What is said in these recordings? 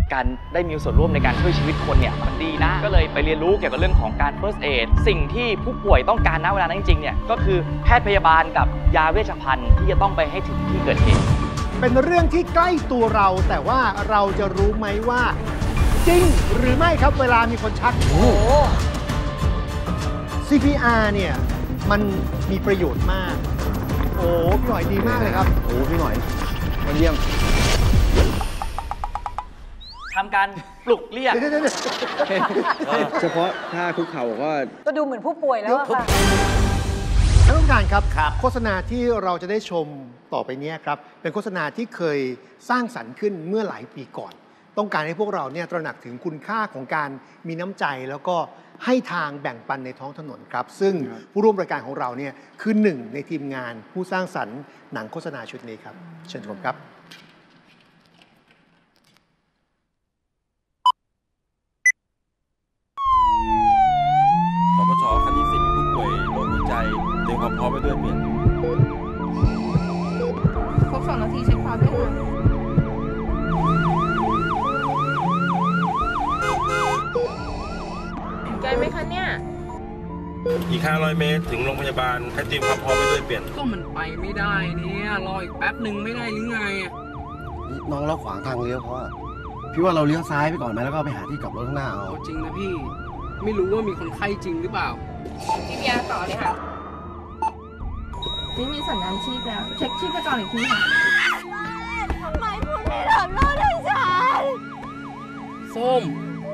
การได้มีส่วนร่วมในการช่วยชีวิตคนเนี่ยมันดีนะก็เลยไปเรียนรู้เกี่ยวกับเรื่องของการ first aid สิ่งที่ผู้ป่วยต้องการณเวลานั้นจริงๆเนี่ยก็คือแพทย์พยาบาลกับยาเวชภัณฑ์ที่จะต้องไปให้ถึงที่เกิดเหตุเป็นเรื่องที่ใกล้ตัวเราแต่ว่าเราจะรู้ไหมว่าจริงหรือไม่ครับเวลามีคนชักCPR เนี่ยมันมีประโยชน์มากโอ้พี่หน่อยดีมากเลยครับโอ้พี่หน่อยมาเยี่ยมทำการปลุกเรียกเฉพาะถ้าคุกเข่าก็ดูเหมือนผู้ป่วยแล้วค่ะท่านผู้การครับโฆษณาที่เราจะได้ชมต่อไปนี้ครับเป็นโฆษณาที่เคยสร้างสรรค์ขึ้นเมื่อหลายปีก่อนต้องการให้พวกเราเนี่ยตระหนักถึงคุณค่าของการมีน้ำใจแล้วก็ให้ทางแบ่งปันในท้องถนนครับซึ่งผู้ร่วมรายการของเราเนี่ยคือหนึ่งในทีมงานผู้สร้างสรรค์หนังโฆษณาชุดนี้ครับเชิญชมครับสปช.คันที่10มีผู้ป่วยโรคหัวใจเตรียมความพร้อมไว้ด้วยเปลี่ยนครบ2 นาทีเช็คความด้วยค่ะใจไหมคะเนี่ยอีก500 เมตรถึงโรงพยาบาลให้เตรียมความพร้อมไว้ด้วยเปลี่ยนก็มันไปไม่ได้เนี่ยรออีกแป๊บหนึ่งไม่ได้หรือไงน้องเราขวางทางเลี้ยวเพราะพี่ว่าเราเลี้ยวซ้ายไปก่อนไหมแล้วก็ไปหาที่กลับรถข้างหน้าเอาจริงนะพี่ไม่รู้ว่ามีคนไข้จริงหรือเปล่า CPR ต่อเลยค่ะไม่มีสัญญาณชีพแล้วเช็คชีพจรอีกทีค่ะทำไมคุณไม่ทำโทษให้ฉันส้ม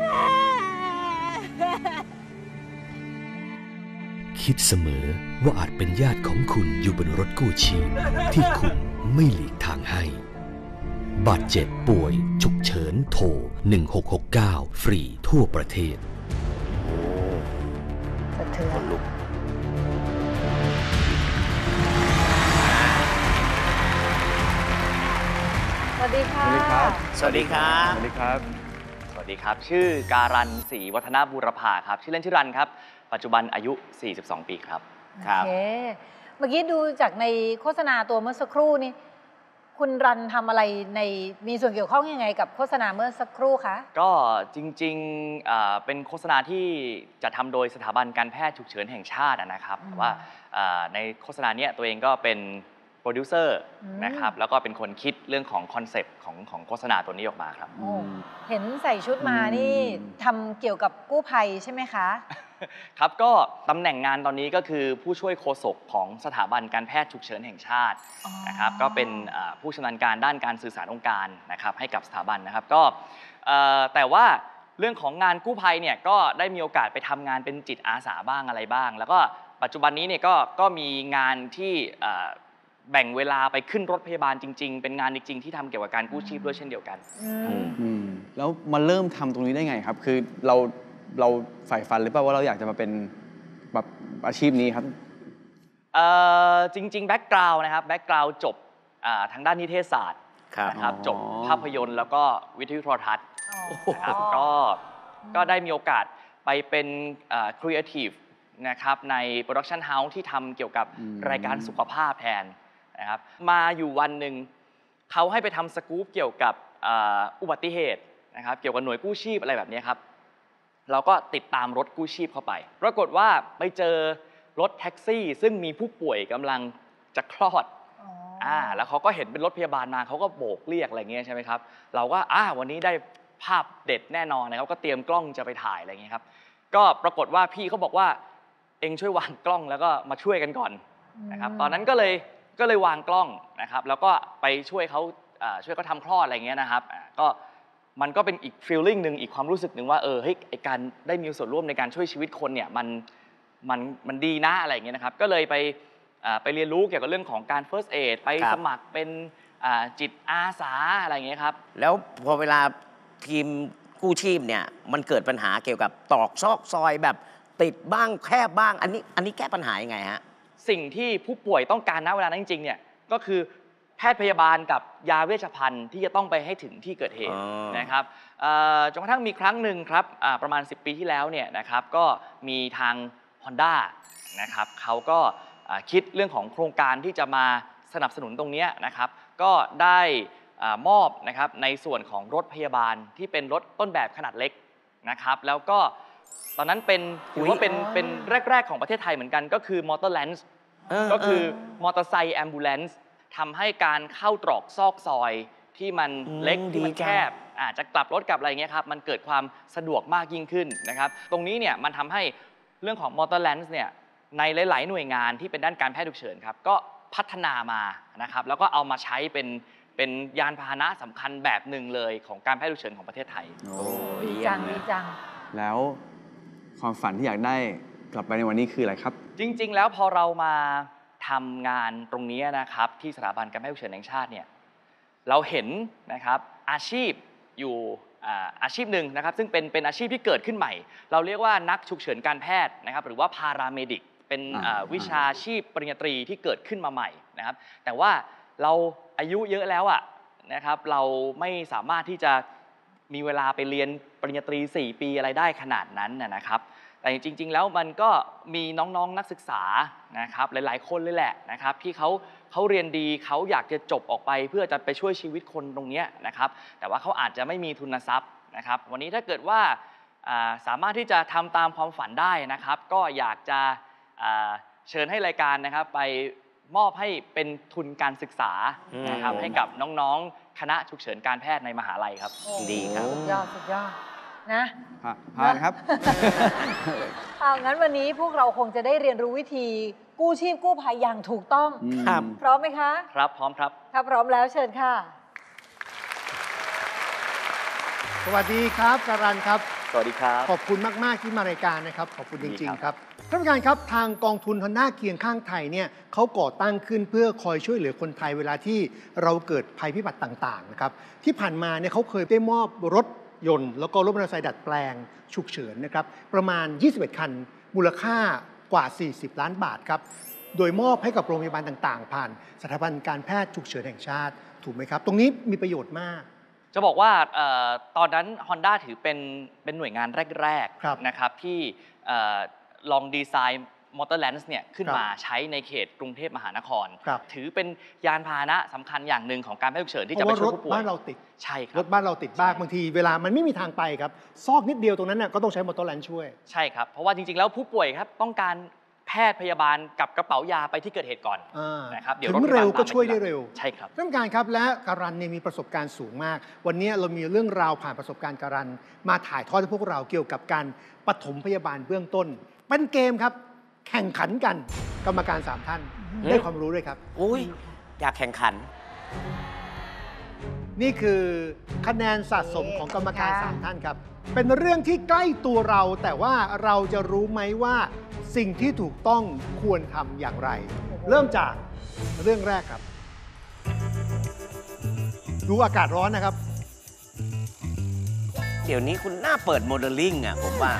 คิดเสมอว่าอาจเป็นญาติของคุณอยู่บนรถกู้ชีพที่คุณไม่หลีกทางให้บาดเจ็บป่วยฉุกเฉินโทร1669ฟรีทั่วประเทศคนลุกสวัสดีค่ะสวัสดีครับสวัสดีครับสวัสดีครับชื่อการันศรีวัฒนบูรพาครับชื่อเล่นชื่อรันครับปัจจุบันอายุ42 ปีครับครับเมื่อกี้ดูจากในโฆษณาตัวเมื่อสักครู่นี้คุณรันทำอะไรมีส่วนเกี่ยวข้องยังไงกับโฆษณาเมื่อสักครู่คะก็จริงๆเป็นโฆษณาที่จะทำโดยสถาบันการแพทย์ฉุกเฉินแห่งชาตินะครับแต่ว่าในโฆษณาเนี้ยตัวเองก็เป็นโปรดิวเซอร์นะครับแล้วก็เป็นคนคิดเรื่องของคอนเซปต์ของโฆษณาตัวนี้ออกมาครับเห็นใส่ชุดมานี่ทำเกี่ยวกับกู้ภัยใช่ไหมคะครับก็ตำแหน่งงานตอนนี้ก็คือผู้ช่วยโฆษกของสถาบันการแพทย์ฉุกเฉินแห่งชาตินะครับก็เป็นผู้ชำนาญการด้านการสื่อสารองค์การนะครับให้กับสถาบันนะครับก็แต่ว่าเรื่องของงานกู้ภัยเนี่ยก็ได้มีโอกาสไปทำงานเป็นจิตอาสาบ้างอะไรบ้างแล้วก็ปัจจุบันนี้เนี่ยก็มีงานที่แบ่งเวลาไปขึ้นรถพยาบาลจริงๆเป็นงานจริงๆที่ทำเกี่ยวกับการกู้ชีพด้วยเช่นเดียวกันแล้วมาเริ่มทำตรงนี้ได้ไงครับคือเราใฝ่ฝันหรือเปล่าว่าเราอยากจะมาเป็นแบบอาชีพนี้ครับจริงๆแบ็กกราวน์นะครับแบ็กกราวน์จบทางด้านนิเทศศาสตร์นะครับจบภาพยนตร์แล้วก็วิทยุโทรทัศน์นะครับก็ได้มีโอกาสไปเป็นครีเอทีฟนะครับในโปรดักชันเฮาส์ที่ทำเกี่ยวกับรายการสุขภาพแทนนะครับมาอยู่วันหนึ่งเขาให้ไปทำสกู๊ปเกี่ยวกับอุบัติเหตุนะครับเกี่ยวกับหน่วยกู้ชีพอะไรแบบนี้ครับเราก็ติดตามรถกู้ชีพเข้าไปปรากฏว่าไปเจอรถแท็กซี่ซึ่งมีผู้ป่วยกำลังจะคลอดแล้วเขาก็เห็นเป็นรถพยาบาลมาเขาก็โบกเรียกอะไรเงี้ยใช่ไหมครับเราก็วันนี้ได้ภาพเด็ดแน่นอนนะครับก็เตรียมกล้องจะไปถ่ายอะไรเงี้ยครับก็ปรากฏว่าพี่เขาบอกว่าเองช่วยวางกล้องแล้วก็มาช่วยกันก่อนนะครับตอนนั้นก็เลยวางกล้องนะครับแล้วก็ไปช่วยเขาทำคลอดอะไรเงี้ยนะครับก็มันก็เป็นอีกฟีลลิ่งหนึ่งอีกความรู้สึกหนึ่งว่าเฮ้ยไอการได้มีส่วนร่วมในการช่วยชีวิตคนเนี่ยมันดีนะอะไรอย่างเงี้ยนะครับก็เลยไปเรียนรู้เกี่ยวกับเรื่องของการ first aid ไปสมัครเป็นจิตอาสาอะไรอย่างเงี้ยครับแล้วพอเวลาทีมกู้ชีพเนี่ยมันเกิดปัญหาเกี่ยวกับตรอกซอกซอยแบบติดบ้างแคบบ้างอันนี้แก้ปัญหายังไงฮะสิ่งที่ผู้ป่วยต้องการณเวลานั้นจริงๆเนี่ยก็คือแพทย์พยาบาลกับยาเวชภัณฑ์ที่จะต้องไปให้ถึงที่เกิดเหตุนะครับจนกระทั่งมีครั้งหนึ่งครับประมาณ10 ปีที่แล้วเนี่ยนะครับก็มีทาง Honda นะครับเขาก็คิดเรื่องของโครงการที่จะมาสนับสนุนตรงนี้นะครับก็ได้มอบนะครับในส่วนของรถพยาบาลที่เป็นรถต้นแบบขนาดเล็กนะครับแล้วก็ตอนนั้นเป็นถือว่าเป็นแรกๆของประเทศไทยเหมือนกันก็คือมอเตอร์แลนซ์ก็คือมอเตอร์ไซค์แอมบูเลนซ์ทำให้การเข้าตรอกซอกซอยที่มันเล็กที่มันแคบอาจจะกลับรถกลับอะไรเงี้ยครับมันเกิดความสะดวกมากยิ่งขึ้นนะครับตรงนี้เนี่ยมันทำให้เรื่องของมอเตอร์แลนซ์เนี่ยในหลายๆหน่วยงานที่เป็นด้านการแพทย์ฉุกเฉินครับก็พัฒนามานะครับแล้วก็เอามาใช้เป็นยานพาหนะสำคัญแบบหนึ่งเลยของการแพทย์ฉุกเฉินของประเทศไทยดีจังดีจังแล้วความฝันที่อยากได้กลับไปในวันนี้คืออะไรครับจริงๆแล้วพอเรามาทำงานตรงนี้นะครับที่สถาบันการแพทย์ฉุกเฉินแห่งชาติเนี่ยเราเห็นนะครับอาชีพอยู่อาชีพหนึ่งนะครับซึ่งเป็นอาชีพที่เกิดขึ้นใหม่เราเรียกว่านักฉุกเฉินการแพทย์นะครับหรือว่าพาราเมดิกเป็นวิชาชีพปริญญาตรีที่เกิดขึ้นมาใหม่นะครับแต่ว่าเราอายุเยอะแล้วนะครับเราไม่สามารถที่จะมีเวลาไปเรียนปริญญาตรี4 ปีอะไรได้ขนาดนั้นนะครับแต่จริงๆแล้วมันก็มีน้องๆนักศึกษานะครับหลายๆคนเลยแหละนะครับที่เขาเรียนดีเขาอยากจะจบออกไปเพื่อจะไปช่วยชีวิตคนตรงนี้นะครับแต่ว่าเขาอาจจะไม่มีทุนทรัพย์นะครับวันนี้ถ้าเกิดว่าสามารถที่จะทำตามความฝันได้นะครับก็อยากจะเชิญให้รายการนะครับไปมอบให้เป็นทุนการศึกษานะครับให้กับน้องๆคณะฉุกเฉินการแพทย์ในมหาลัยครับดีครับสุดยอดสุดยอดนะผ่านครับเอางั้นวันนี้พวกเราคงจะได้เรียนรู้วิธีกู้ชีพกู้ภัยอย่างถูกต้องครับพร้อมไหมคะครับพร้อมครับถ้าพร้อมแล้วเชิญค่ะสวัสดีครับการันครับสวัสดีครับขอบคุณมากๆที่มารายการนะครับขอบคุณจริงๆครับท่านผู้การครับทางกองทุนฮอนด้าเคียงข้างไทยเนี่ยเขาก่อตั้งขึ้นเพื่อคอยช่วยเหลือคนไทยเวลาที่เราเกิดภัยพิบัติต่างๆนะครับที่ผ่านมาเนี่ยเขาเคยได้มอบรถยนต์แล้วก็รถมอเตอร์ไซค์ดัดแปลงฉุกเฉินนะครับประมาณ21คันมูลค่ากว่า40ล้านบาทครับโดยมอบให้กับโรงพยาบาลต่างๆผ่านสถาบันการแพทย์ฉุกเฉินแห่งชาติถูกไหมครับตรงนี้มีประโยชน์มากจะบอกว่าตอนนั้น Honda ถือเป็นหน่วยงานแรกๆนะครับที่ลองดีไซน์มอเตอร์แลนซ์เนี่ยขึ้นมาใช้ในเขตกรุงเทพมหานครถือเป็นยานพาหนะสำคัญอย่างหนึ่งของการแพทย์ฉุกเฉินที่จะไปช่วยผู้ป่วยบ้านเราติดใช่ครับรถบ้านเราติดบ้างบางทีเวลามันไม่มีทางไปครับซอกนิดเดียวตรงนั้นน่ะก็ต้องใช้มอเตอร์แลนซ์ช่วยใช่ครับเพราะว่าจริงๆแล้วผู้ป่วยครับต้องการแพทย์พยาบาลกับกระเป๋ายาไปที่เกิดเหตุก่อนนะครับเดี๋ยวรถเร็วก็ช่วยได้เร็วใช่ครับท่านผู้การครับและการันเนี่ยมีประสบการณ์สูงมากวันนี้เรามีเรื่องราวผ่านประสบการณ์การันมาถ่ายทอดให้พวกเราเกี่ยวกับการปฐมพยาบาลเบื้องต้นเป็นเกมครับแข่งขันกันกรรมการ3ท่านได้ความรู้ด้วยครับอุ้ยอยากแข่งขันนี่คือคะแนนสะสมของกรรมการ3ท่านครับเป็นเรื่องที่ใกล้ตัวเราแต่ว่าเราจะรู้ไหมว่าสิ่งที่ถูกต้องควรทำอย่างไรเริ่มจากเรื่องแรกครับดูอากาศร้อนนะครับเดี๋ยวนี้คุณน่าเปิดโมเดลลิ่งผมว่า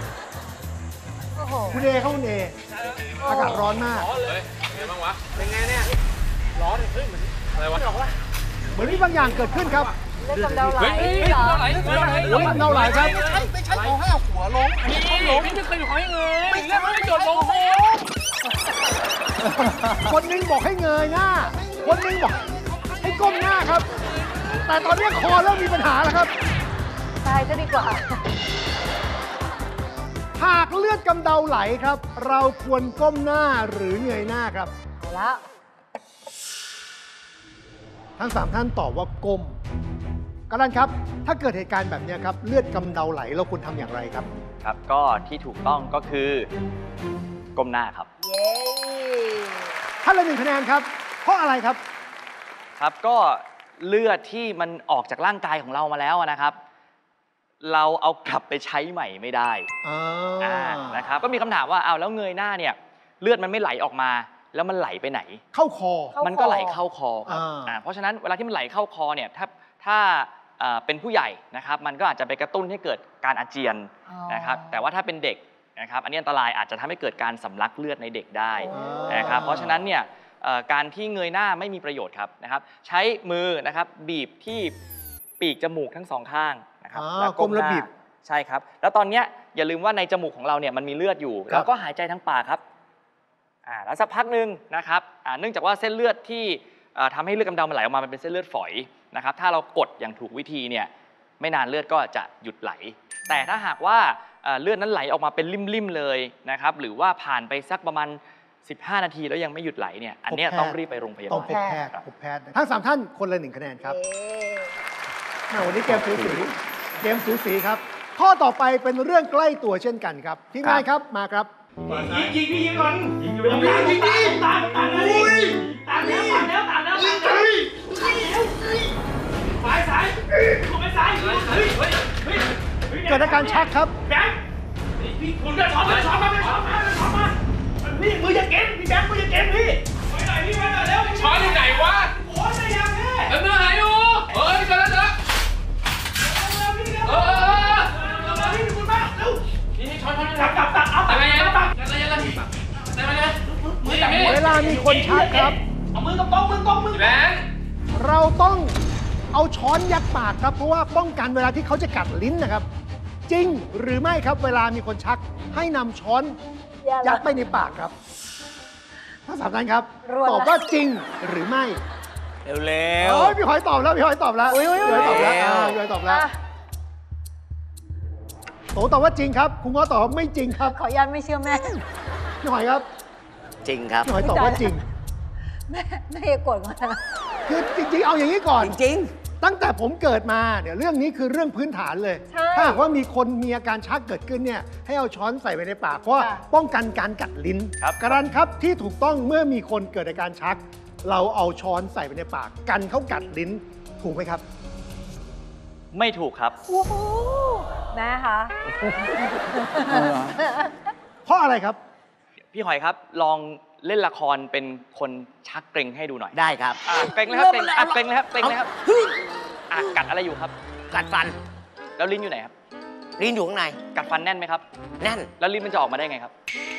คุณเอเข้าคุณเออากาศร้อนมากเลยเป็นไงบ้างวะเป็นไงเนี่ยร้อนขึ้นเหมือนอะไรวะเหมือนมีบางอย่างเกิดขึ้นครับเลือดกำเดาไหลเลือดกำเดาไหลครับไม่ใช่ของให้เอาหัวลงอันนี้ต้องลงไม่ใช่เป็นของให้เงยไม่ใช่ไม่โดดลงคนนึงบอกให้เงยหน้าคนนึงบอกให้ก้มหน้าครับแต่ตอนนี้คอเริ่มมีปัญหาแล้วครับตายจะดีกว่าหากเลือดกำเดาไหลครับเราควรก้มหน้าหรือเงยหน้าครับเอาละทั้ง3ท่านตอบว่าก้มการันครับถ้าเกิดเหตุการณ์แบบนี้ครับเลือดกำเดาไหลเราควรทำอย่างไรครับครับก็ที่ถูกต้องก็คือก้มหน้าครับเย้ท่านละ1คะแนนครับเพราะอะไรครับครับก็เลือดที่มันออกจากร่างกายของเรามาแล้วนะครับเราเอากลับไปใช้ใหม่ไม่ได้นะครับก็มีคำถามว่าเอาแล้วเงยหน้าเนี่ยเลือดมันไม่ไหลออกมาแล้วมันไหลไปไหนเข้าคอมันก็ไหลเข้าคอครับเพราะฉะนั้นเวลาที่มันไหลเข้าคอเนี่ยถ้าเป็นผู้ใหญ่นะครับมันก็อาจจะไปกระตุ้นให้เกิดการอาเจียนนะครับแต่ว่าถ้าเป็นเด็กนะครับอันนี้อันตรายอาจจะทำให้เกิดการสำลักเลือดในเด็กได้นะครับเพราะฉะนั้นเนี่ยการที่เงยหน้าไม่มีประโยชน์ครับนะครับใช้มือนะครับบีบที่ปีกจมูกทั้ง2ข้างนะครับแล้วก้มแล้วบีบใช่ครับแล้วตอนนี้อย่าลืมว่าในจมูกของเราเนี่ยมันมีเลือดอยู่เราก็หายใจทั้งปากครับแล้วสักพักหนึ่งนะครับเนื่องจากว่าเส้นเลือดที่ทำให้เลือดกำเดามันไหลออกมามันเป็นเส้นเลือดฝอยนะครับถ้าเรากดอย่างถูกวิธีเนี่ยไม่นานเลือดก็จะหยุดไหล แต่ถ้าหากว่าเลือดนั้นไหลออกมาเป็นริ่มๆเลยนะครับหรือว่าผ่านไปสักประมาณ15 นาทีแล้วยังไม่หยุดไหลเนี่ยอันเนี้ยต้องรีบไปโรงพยาต้องบาลพบแพทย์ทั้ง 3 ท่านคนละ1 คะแนนครับวันนี้เกมสูสีครับ ข้อต่อไปเป็นเรื่องใกล้ตัวเช่นกันครับทีมงานครับมาครับยิงพี่ยิงก่อนยิงตามเลยตามแล้วสายลงไปสายเกิดอาการชักครับแบงค์พี่คุณเดินช้อนมาพี่มือจะเก็บพี่แบงค์มือจะเก็บพี่ไว้หน่อยเร็วช้อนอยู่ไหนวะโอ้ยไม่ยังพี่เมื่อไหร่อยู่เฮ้ยเจอแล้วพี่คุณมาเร็วนี่ช้อนจับเอาแต่ไงเวลามีคนชักครับเอามือตรงมือแบงค์เราต้องเอาช้อนยัดปากครับเพราะว่าป้องกันเวลาที่เขาจะกัดลิ้นนะครับ จริงหรือไม่ครับเวลามีคนชักให้นำช้อนยัดไปในปากครับทั้ง 3 ท่านครับตอบว่าจริงหรือไม่เร็วพี่หอยตอบแล้วพี่หอยตอบแล้วโตตอบว่าจริงครับคุณง้อตอบว่าไม่จริงครับขออนุญาตไม่เชื่อแม่พี่หอยครับจริงครับพี่หอยตอบว่าจริงแม่อย่าโกรธนะคือจริงๆเอาอย่างนี้ก่อนจริงตั้งแต่ผมเกิดมาเนี่ยเรื่องนี้คือเรื่องพื้นฐานเลย ถ้าหากว่ามีคนมีอาการชักเกิดขึ้นเนี่ยให้เอาช้อนใส่ไปในปากเพราะว่าป้องกันการกัดลิ้นการันครับที่ถูกต้องเมื่อมีคนเกิดอาการชัก เราเอาช้อนใส่ไปในปากกันเขากัดลิ้นถูกไหมครับไม่ถูกครับโอ้โหนะคะเพราะอะไรครับพี่หอยครับลองเล่นละครเป็นคนชักเกรงให้ดูหน่อยได้ครับเกรงเลยครับเกรงเลยครับกัดอะไรอยู่ครับกัดฟันแล้วลิ้นอยู่ไหนครับลิ้นอยู่ข้างในกัดฟันแน่นไหมครับแน่นแล้วลิ้นมันจะออกมาได้ไงครับ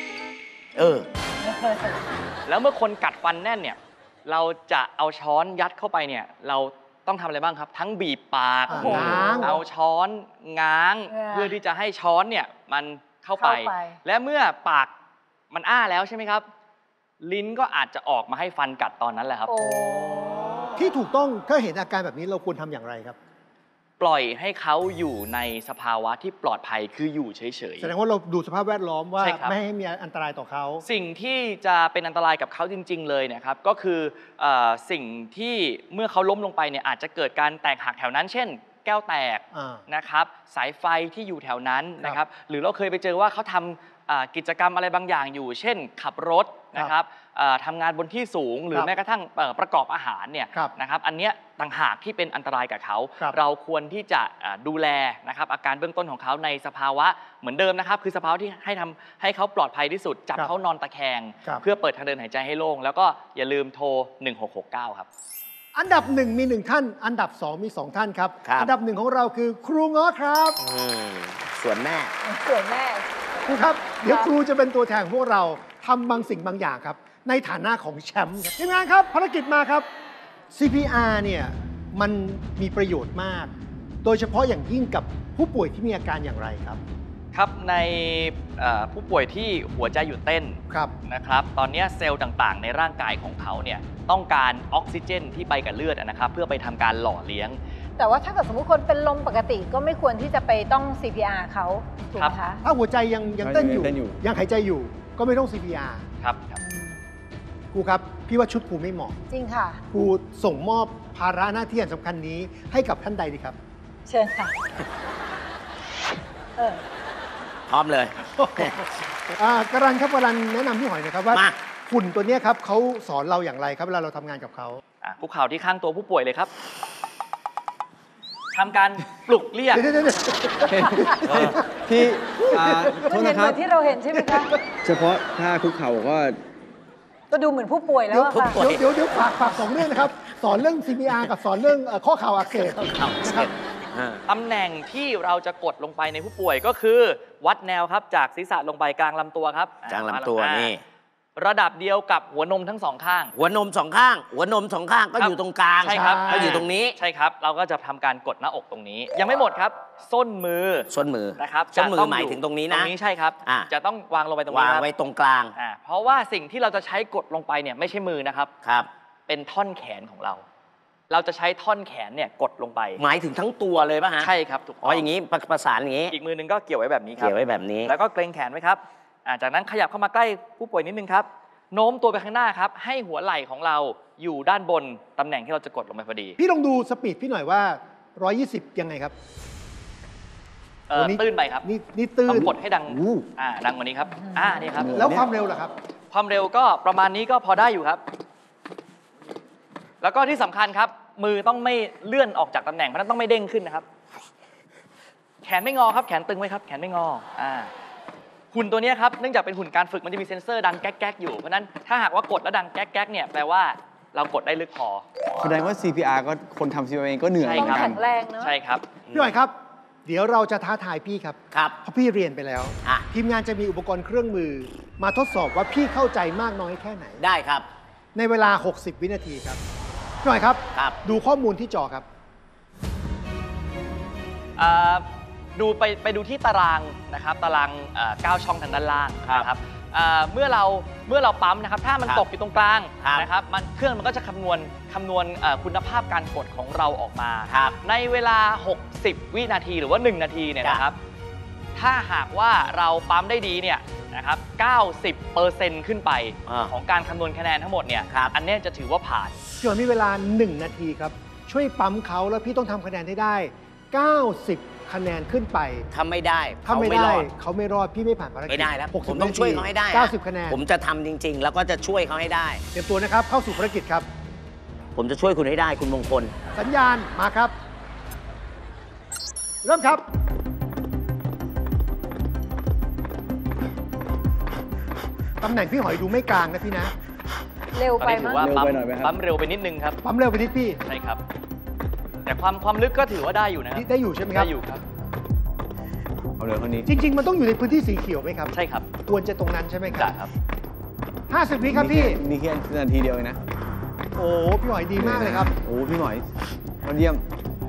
แล้วเมื่อคนกัดฟันแน่นเนี่ยเราจะเอาช้อนยัดเข้าไปเนี่ยเราต้องทำอะไรบ้างครับ ทั้งบีบปากง้างเอาช้อนง้างเพื่อที่จะให้ช้อนเนี่ยมันเข้าไป และเมื่อปากมันอ้าแล้วใช่ไหมครับ ลิ้นก็อาจจะออกมาให้ฟันกัดตอนนั้นแหละครับที่ถูกต้องถ้าเห็นอาการแบบนี้เราควรทำอย่างไรครับปล่อยให้เขาอยู่ในสภาวะที่ปลอดภัยคืออยู่เฉยแสดงว่าเราดูสภาพแวดล้อมว่าใช่ครับไม่ให้มีอันตรายต่อเขาสิ่งที่จะเป็นอันตรายกับเขาจริง ๆ เลยนะครับก็คือสิ่งที่เมื่อเขาล้มลงไปเนี่ยอาจจะเกิดการแตกหักแถวนั้น เช่น แก้วแตกนะครับสายไฟที่อยู่แถวนั้นนะครับหรือเราเคยไปเจอว่าเขาทำกิจกรรมอะไรบางอย่างอยู่ เช่น ขับรถนะครับทำงานบนที่สูงหรือแม้กระทั่งประกอบอาหารเนี่ยนะครับอันเนี้ยต่างหากที่เป็นอันตรายกับเขาเราควรที่จะดูแลนะครับอาการเบื้องต้นของเขาในสภาวะเหมือนเดิมนะครับคือสภาวะที่ให้เขาปลอดภัยที่สุดจับเขานอนตะแคงเพื่อเปิดทางเดินหายใจให้โล่งแล้วก็อย่าลืมโทร 1669 ครับอันดับ 1 มี 1 ท่านอันดับ 2 มี 2 ท่านครับอันดับ 1 ของเราคือครูง้อครับส่วนแม่ครูครับเดี๋ยวครูจะเป็นตัวแทนของพวกเราทำบางสิ่งบางอย่างครับในฐานะของแชมป์ทีมงานครับภารกิจมาครับ CPR เนี่ยมันมีประโยชน์มากโดยเฉพาะอย่างยิ่งกับผู้ป่วยที่มีอาการอย่างไรครับครับในผู้ป่วยที่หัวใจหยุดเต้นนะครับตอนนี้เซลล์ต่างๆในร่างกายของเขาเนี่ยต้องการออกซิเจนที่ไปกับเลือดนะครับเพื่อไปทำการหล่อเลี้ยงแต่ว่าถ้าเกิดสมมติคนเป็นลมปกติก็ไม่ควรที่จะไปต้อง CPR เขาถูกไหมคะถ้าหัวใจยังเต้นอยู่ยังหายใจอยู่ก็ไม่ต้อง CPR ครับครูครับพี่ว่าชุดครูไม่เหมาะจริงค่ะครูส่งมอบภาระหน้าที่อันสำคัญนี้ให้กับท่านใดดีครับเชิญค่ะพร้อมเลยกรันครับกรันแนะนำพี่หอยนะครับว่าหุ่นตัวนี้ครับเขาสอนเราอย่างไรครับเวลาเราทำงานกับเขาคุกเข่าที่ข้างตัวผู้ป่วยเลยครับทำการปลุกเรียกที่โทษนะครับที่เราเห็นใช่ไหมคะเฉพาะถ้าคุกเข่าก็ดูเหมือนผู้ป่วยแล้วค่ะเดี๋ยวฝาก2 เรื่องนะครับสอนเรื่อง CPR กับสอนเรื่องข้อเข่าอักเสบนะครับตำแหน่งที่เราจะกดลงไปในผู้ป่วยก็คือวัดแนวครับจากศีรษะลงไปกลางลำตัวครับกลางลำตัวนี่ระดับเดียวกับหัวนมทั้ง2 ข้างหัวนม2 ข้างก็อยู่ตรงกลางใช่ครับก็อยู่ตรงนี้ใช่ครับเราก็จะทำการกดหน้าอกตรงนี้ยังไม่หมดครับส้นมือนะครับส้นมือหมายถึงตรงนี้นะตรงนี้ใช่ครับจะต้องวางลงไปตรงนี้วางไว้ตรงกลางเพราะว่าสิ่งที่เราจะใช้กดลงไปเนี่ยไม่ใช่มือนะครับเป็นท่อนแขนของเราเราจะใช้ท่อนแขนเนี่ยกดลงไปหมายถึงทั้งตัวเลยป่ะฮะใช่ครับถูกต้องอ๋ออย่างนี้ประสานอย่างนี้อีกมือหนึงก็เกี่ยวไว้แบบนี้ครับเกี่ยวไว้แบบนี้แล้วก็เกรงแขนไว้ครับจากนั้นขยับเข้ามาใกล้ผู้ป่วยนิดนึงครับโน้มตัวไปข้างหน้าครับให้หัวไหล่ของเราอยู่ด้านบนตำแหน่งที่เราจะกดลงไปพอดีพี่ลองดูสปีดพี่หน่อยว่า 120 ยังไงครับตื้นไปครับนี่ตื้ต้อน งกดให้ดังดังกว่านี้ครับนี่ครับแล้วความเร็วล่ะครับความเร็วก็ประมาณนี้ก็พอได้อยู่ครับ แล้วก็ที่สำคัญครับ มือต้องไม่เลื่อนออกจากตำแหน่งเพราะนั้นต้องไม่เด้งขึ้นนะครับ แขนไม่งอครับแขนตึงไว้ครับแขนไม่งอหุ่นตัวนี้ครับเนื่องจากเป็นหุ่นการฝึกมันจะมีเซ็นเซอร์ดังแก๊กๆอยู่เพราะนั้นถ้าหากว่ากดแล้วดังแก๊กๆเนี่ยแปลว่าเรากดได้ลึกพอแสดงว่า CPR ก็คนทำ CPR เองก็เหนื่อยใช่เหมือนคกัรันแข็งแรงเนอะใช่ครับพี่หน่อยครับ เดี๋ยวเราจะท้าทายพี่ครับครับเพราะพี่เรียนไปแล้ว ทีมงานจะมีอุปกรณ์เครื่องมือ มาทดสอบว่าพี่เข้าใจมากน้อยแค่ไหนได้ครับในเวลา 60 วินาทีครับพี่หน่อยครับครับดูข้อมูลที่จอครับดูไปดูที่ตารางนะครับตาราง9 ช่องทางด้านล่างนะครับเมื่อเราปั๊มนะครับถ้ามันตกอยู่ตรงกลางนะครับเครื่องมันก็จะคำนวณคุณภาพการกดของเราออกมาในเวลา 60 วินาทีหรือว่า 1 นาทีเนี่ยนะครับถ้าหากว่าเราปั๊มได้ดีเนี่ยนะครับ 90% ขึ้นไปของการคำนวณคะแนนทั้งหมดเนี่ยอันนี้จะถือว่าผ่านพี่หน่อยมีเวลา 1 นาทีครับช่วยปั๊มเขาแล้วพี่ต้องทำคะแนนให้ได้ 90 คะแนนขึ้นไปทำไม่ได้ถ้าไม่ได้เขาไม่รอดพี่ไม่ผ่านภารกิจไม่ได้แล้ว 60 ผมต้องช่วยเขาให้ได้ 90 คะแนนผมจะทำจริง ๆ แล้วก็จะช่วยเขาให้ได้เตรียมตัวนะครับเข้าสู่ภารกิจครับผมจะช่วยคุณให้ได้คุณมงคลสัญญาณมาครับ เริ่มครับ ตำแหน่งพี่หอยดูไม่กลางนะพี่นะเร็วตอนไปนี้ถืมั้อง ว่าเร็วไปหน่อยไหมครับปั๊มเร็วไปนิดนึงครับปั๊มเร็วไปนิดพี่ใช่ครับแต่ความลึกก็ถือว่าได้อยู่นะครับได้อยู่ใช่ไหมครับได้อยู่ครับเอาเลยคนนี้จริง ๆ มันต้องอยู่ในพื้นที่สีเขียวไหมครับใช่ครับควรจะตรงนั้นใช่ไหมคได้รับครับ 50 วิครับพี่มีแค่นาทีเดียวเองนะโอ้พี่หอยดีมากเลยครับโอ้พี่หมอยยอดเยี่ยม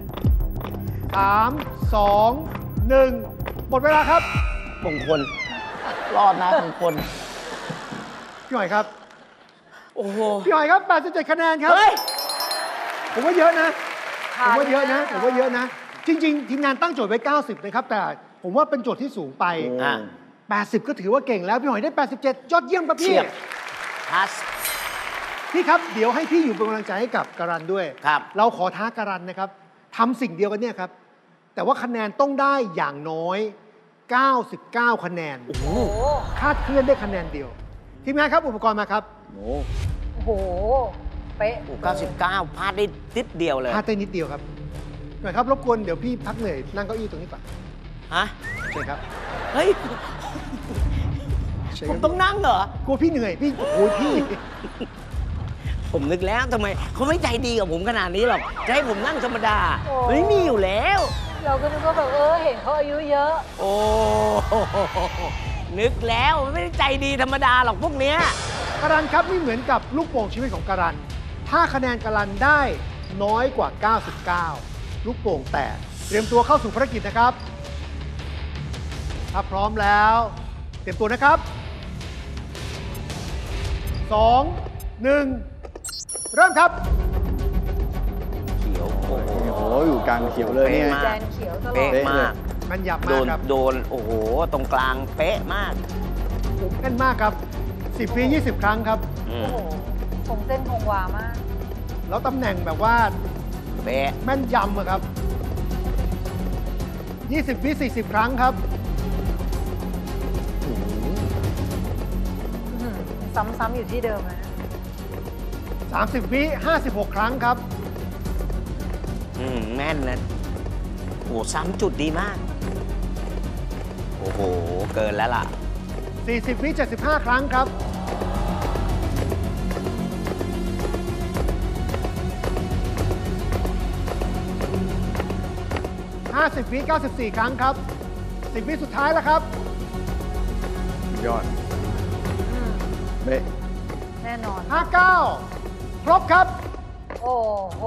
3 2 1 หมดเวลาครับมงคล รอดนะมงคลพี่หอยครับโอ้โหพี่หอยครับ87 คะแนนครับเฮ้ยผมว่าเยอะนะผ่าผมนว่าเยอะนะแน่ผมว่าเยอะนะ จริง ๆ ทีมงานตั้งโจทย์ไว้ 90 นะครับ แต่ผมว่าเป็นโจทย์ที่สูงไปอ่ะ 80 ก็ถือว่าเก่งแล้ว พี่หอยได้ 87 ยอดเยี่ยมครับเฉีพี่ยบ พัสพี่ครับ เดี๋ยวให้พี่อยู่เป็นกำลังใจให้กับการันด้วยครับเราขอท้าการันนะครับทำสิ่งเดียวกันเนี่ยครับ แต่ว่าคะแนนต้องได้อย่างน้อย 99 คะแนนโอ้โหคาดเคลื่อนได้คะแนนเดียว ทีมงานครับอุปกรณ์มาครับโอ้โอ้โห เป๊ะ 99 พลาดได้นิดเดียวเลยพลาดได้นิดเดียวครับหน่อยครับรบกวนเดี๋ยวพี่พักเหนื่อยนั่งเก้าอี้ตรงนี้ก่อนฮะเชิญครับเฮ้ยเชิญผคมรับต้องนั่งเหรอกลัวพี่เหนื่อยพี่โอ้โหพี่ผมนึกแล้วทำไมเขาไม่ใจดีกับผมขนาดนี้หรอก จะให้ผมนั่งธรรมดาโอ้ไม่มีอยู่แล้วเราก็นึกว่าแบบเห็นเขาอายุเยอะโอ้นึกแล้วมันไม่ได้ใจดีธรรมดาหรอกพวกเนี้ยการันครับนี่เหมือนกับลูกโป่งชีวิตของการัน ถ้าคะแนนการันได้น้อยกว่า 99 ลูกโป่งแตกเตรียมตัวเข้าสู่ภารกิจนะครับถ้าพร้อมแล้ว เตรียมตัวนะครับ 2 1 เริ่มครับเขียวโอ้โหโหอยู่กลางเขียวเลยเนี่ยป๊ะแดมากนเขียวตลอเป๊ะดมากมันหยับโดมากนครับโดนโอ้โห ตรงกลางเป๊ะมากผมแน่นมากครับ 10 ปี 20 ครั้งครับอืโอ้มโหคงเส้นคงวามากแล้วตำแหน่งแบบว่าเป๊ะแม่นยำอะครับ 20 วิ 40 ครั้งครับซ้ำๆอยู่ที่เดิมนะ 30 วิ 56 ครั้งครับแม่นนะโอ้โหซ้ำจุดดีมาก โอ้โห เกินแล้วล่ะ 40 วิ 75 ครั้งครับ 50 วิ 94 ครั้งครับ 10 วิสุดท้ายแล้วครับยอด เบ๊ะแน่นอน 59 ครบครับโอ้โห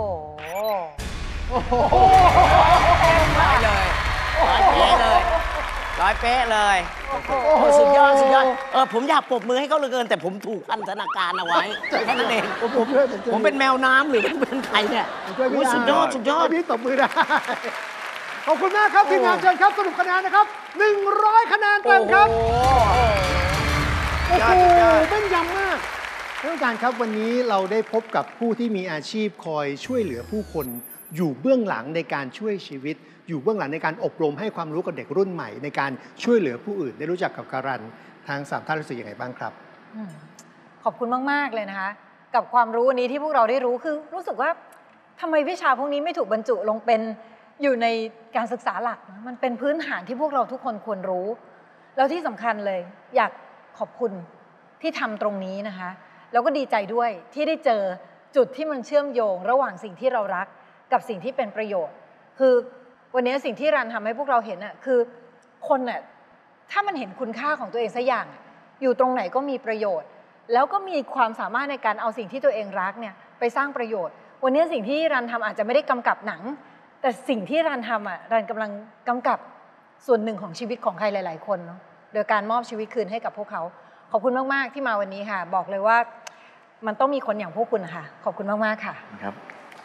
โอ้โหร้อยเลยร้อยเป๊ะเลยร้อยเป๊ะเป๊ะเลยโอ้โหโอ้โหสุดยอดสุดยอดผมอยากปรบมือให้เขาเหลือเกิน แต่ผมถูกพันธนาการเอาไว้แค่นั้นเองผมช่วยผมเป็นแมวน้ำหรือเป็นใครเนี่ยผมช่วยโอ้พี่สุดยอดสุดยอดพี่ตบมือได้ขอบคุณมากครับทีมงานเชิญครับสรุปคะแนนนะครับ100 คะแนนเต็มครับ โอ้โหแม่นยำมากท่านผู้การครับวันนี้เราได้พบกับผู้ที่มีอาชีพคอยช่วยเหลือผู้คนอยู่เบื้องหลังในการช่วยชีวิต อยู่เบื้องหลังในการอบรมให้ความรู้กับเด็กรุ่นใหม่ในการช่วยเหลือผู้อื่นได้รู้จักกับการันทาง3ท่านรู้สึกยังไงบ้างครับขอบคุณมากๆเลยนะคะ กับความรู้วันนี้ที่พวกเราได้รู้คือรู้สึกว่าทำไมวิชาพวกนี้ไม่ถูกบรรจุลงเป็นอยู่ในการศึกษาหลักนะมันเป็นพื้นฐานที่พวกเราทุกคนควรรู้ แล้วที่สำคัญเลยอยากขอบคุณที่ทำตรงนี้นะคะแล้วก็ดีใจด้วยที่ได้เจอจุดที่มันเชื่อมโยงระหว่างสิ่งที่เรารักกับสิ่งที่เป็นประโยชน์ คือวันนี้สิ่งที่รันทำให้พวกเราเห็นอ่ะคือคนน่ะถ้ามันเห็นคุณค่าของตัวเองสักอย่างอยู่ตรงไหนก็มีประโยชน์ แล้วก็มีความสามารถในการเอาสิ่งที่ตัวเองรักเนี่ยไปสร้างประโยชน์วันนี้สิ่งที่รันทำอาจจะไม่ได้กำกับหนังแต่สิ่งที่รันทำอ่ะรันกำลังกำกับส่วนหนึ่งของชีวิตของใครหลายๆคนเนาะโดยการมอบชีวิตคืนให้กับพวกเขาขอบคุณมากๆที่มาวันนี้ค่ะบอกเลยว่ามันต้องมีคนอย่างพวกคุณค่ะขอบคุณมากๆค่ะครับ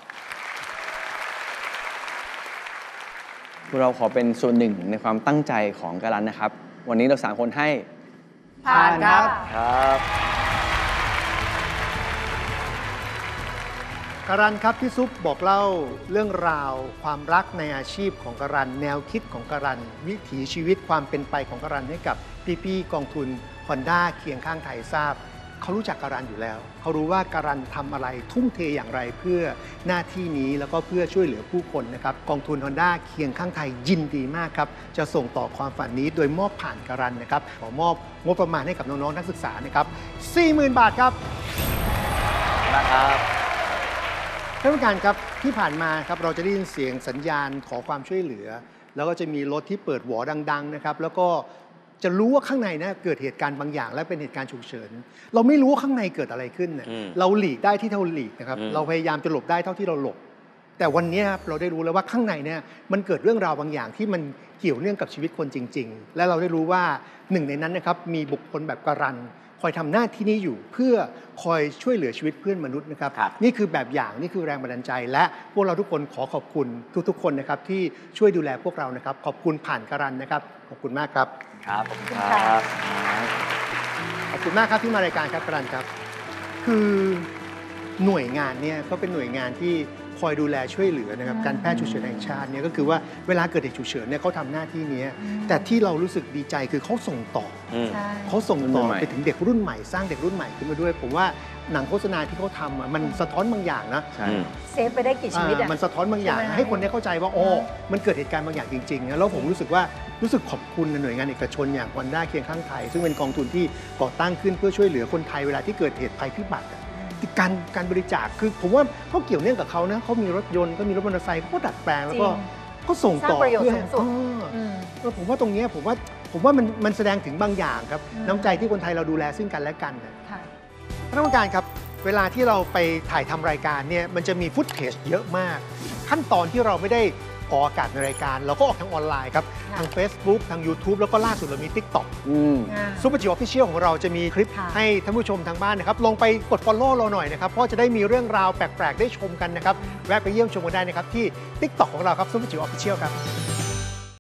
เราขอเป็นส่วนหนึ่งในความตั้งใจของการันนะครับวันนี้เรา3 คนให้ผ่านครับการันครับพี่ซุปบอกเล่าเรื่องราวความรักในอาชีพของการันแนวคิดของการันวิถีชีวิตความเป็นไปของการันให้กับพี่ๆกองทุน Honda เคียงข้างไทยทราบเขารู้จักการันอยู่แล้วเขารู้ว่าการันทำอะไรทุ่มเทอย่างไรเพื่อหน้าที่นี้แล้วก็เพื่อช่วยเหลือผู้คนนะครับกองทุน Honda เคียงข้างไทยยินดีมากครับจะส่งต่อความฝันนี้โดยมอบผ่านการันนะครับขอมอบงบประมาณให้กับน้องๆนักศึกษานะครับ 40,000 บาทครับนะครับท่านผู้การครับที่ผ่านมาครับเราจะได้ยินเสียงสัญญาณขอความช่วยเหลือแล้วก็จะมีรถที่เปิดหวอดังๆนะครับแล้วก็จะรู้ว่าข้างในนะเกิดเหตุการณ์บางอย่างและเป็นเหตุการณ์ฉุกเฉินเราไม่รู้ว่าข้างในเกิดอะไรขึ้นเนี่ยเราหลีกได้ที่เท่าหลีกนะครับเราพยายามจะหลบได้เท่าที่เราหลบแต่วันนี้ครับเราได้รู้แล้วว่าข้างในเนี่ยมันเกิดเรื่องราวบางอย่างที่มันเกี่ยวเนื่องกับชีวิตคนจริงๆและเราได้รู้ว่าหนึ่งในนั้นนะครับมีบุคคลแบบการันคอยทำหน้าที่นี้อยู่เพื่อคอยช่วยเหลือชีวิตเพื่อนมนุษย์นะครับนี่คือแบบอย่างนี่คือแรงบันดาลใจและพวกเราทุกคนขอขอบคุณทุกๆคนนะครับที่ช่วยดูแลพวกเรานะครับขอบคุณผ่านการันนะครับขอบคุณมากครับครับขอบคุณครับขอบคุณมากครับที่มารายการครับการันครับคือหน่วยงานเนี่ยก็เป็นหน่วยงานที่คอยดูแลช่วยเหลือนะครับการแพทย์ฉุกเฉินแห่งชาติเนี่ยก็คือว่าเวลาเกิดเหตุฉุกเฉินเนี่ยเขาทำหน้าที่นี้แต่ที่เรารู้สึกดีใจคือเขาส่งต่อเขาส่งต่อไปถึงเด็กรุ่นใหม่สร้างเด็กรุ่นใหม่ขึ้นมาด้วยผมว่าหนังโฆษณาที่เขาทำมันสะท้อนบางอย่างนะเซฟไปได้กี่ชีวิตมันสะท้อนบางอย่างให้คนได้เข้าใจว่าอ๋อมันเกิดเหตุการณ์บางอย่างจริงๆนะแล้วผมรู้สึกว่ารู้สึกขอบคุณหน่วยงานเอกชนอย่าง Honda เคียงข้างไทยซึ่งเป็นกองทุนที่ก่อตั้งขึ้นเพื่อช่วยเหลือคนไทยเวลาที่เกิดเหตุภัยพิบัติการบริจาคคือผมว่าเขาเกี่ยวเนื่องกับเขานะเขามีรถยนต์ก็มีรถมอเตอร์ไซค์เขาก็ดัดแปลงแล้วก็ส่งต่อเพื่อผมว่าตรงนี้ผมว่ามันแสดงถึงบางอย่างครับน้ำใจที่คนไทยเราดูแลซึ่งกันและกันนะท่านผู้การครับเวลาที่เราไปถ่ายทำรายการเนี่ยมันจะมีฟุตเทจเยอะมากขั้นตอนที่เราไม่ได้ออกอากาศในรายการเราก็ออกทางออนไลน์ครับทาง Facebook ทาง YouTube แล้วก็ล่าสุดเรามี TikTok ซุปเปอร์จิ๋วออฟฟิเชียลของเราจะมีคลิปให้ท่านผู้ชมทางบ้านนะครับลงไปกด Follow เราหน่อยนะครับเพราะจะได้มีเรื่องราวแปลกๆได้ชมกันนะครับแวะไปเยี่ยมชมกันได้นะครับที่ TikTok ของเราครับซุปเปอร์จิ๋วออฟฟิเชียลครับ